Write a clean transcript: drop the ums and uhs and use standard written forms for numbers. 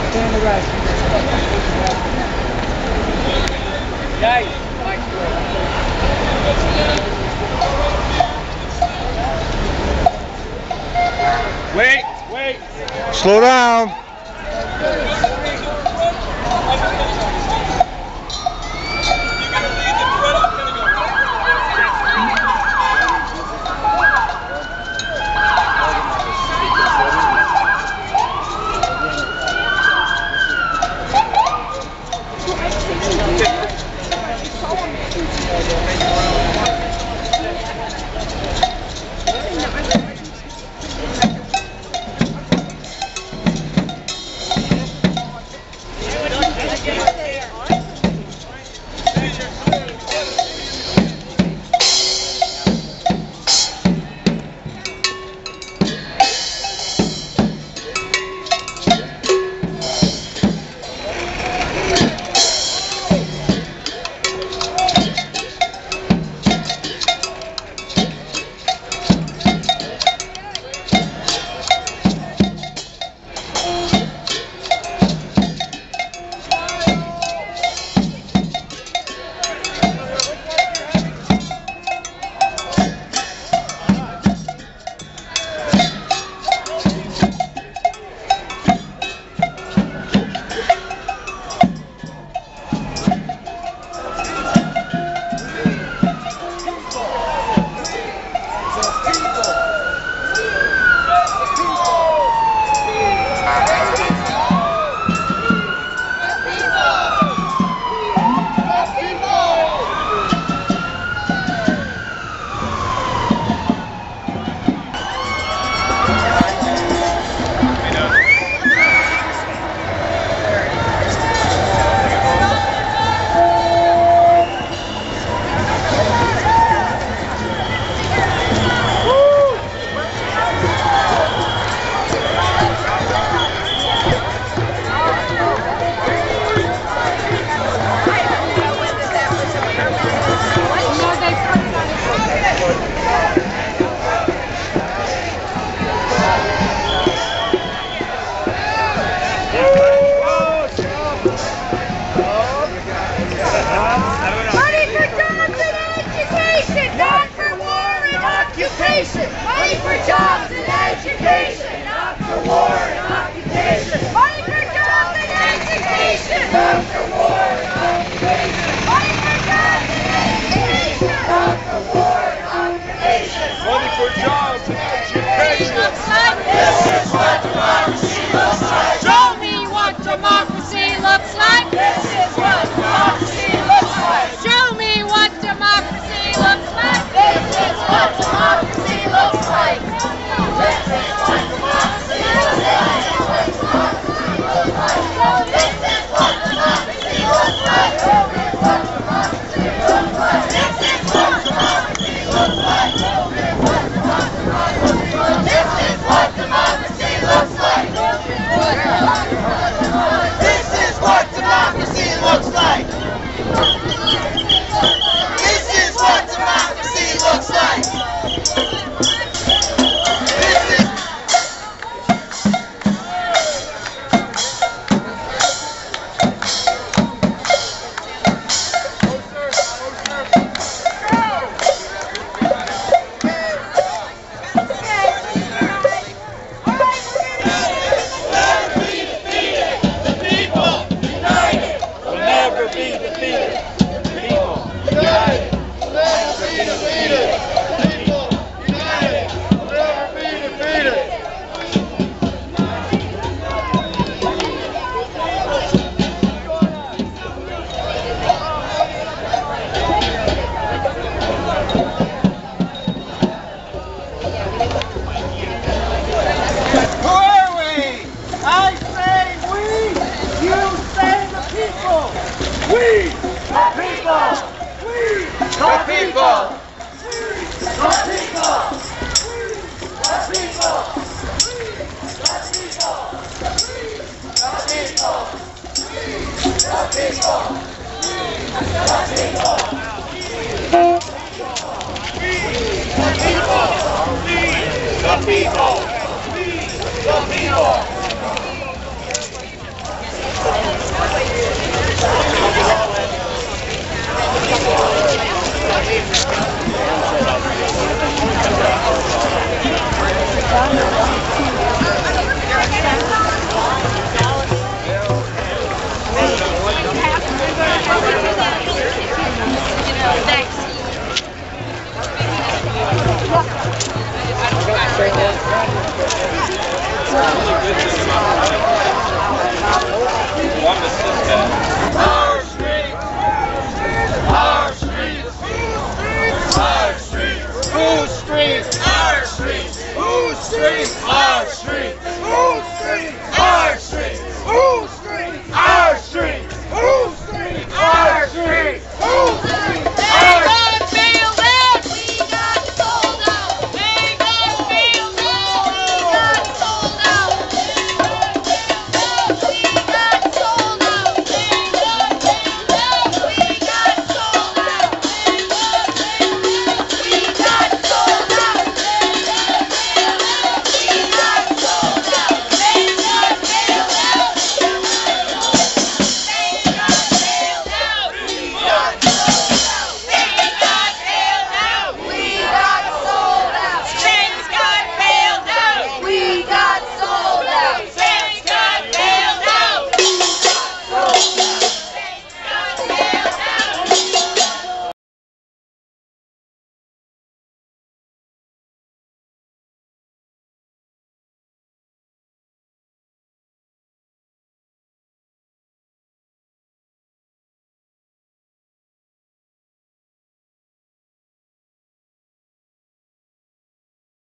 Stand the right. Nice. Wait. Slow down. Money for jobs and education, not for war and occupation. Money for jobs and education, not for war and occupation. Money for jobs and education, not for war and occupation. Money for jobs and education. This is what democracy looks like. Show me what democracy looks like. This is what democracy looks like. Show me what democracy looks like. This is what democracy looks like. This is what democracy looks like. This is what democracy looks like. This is what democracy looks like. This is what democracy looks like. This is what democracy looks like. This is what democracy looks like. This is what democracy looks like. The people!